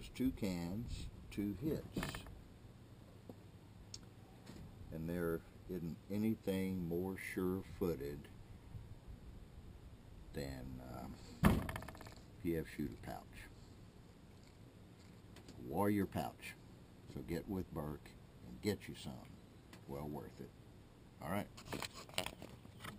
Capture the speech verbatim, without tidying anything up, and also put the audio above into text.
is two cans, two hits. And there isn't anything more sure-footed than um, Pfshooter pouch. Warrior pouch. So get with Berk and get you some. Well worth it. All right.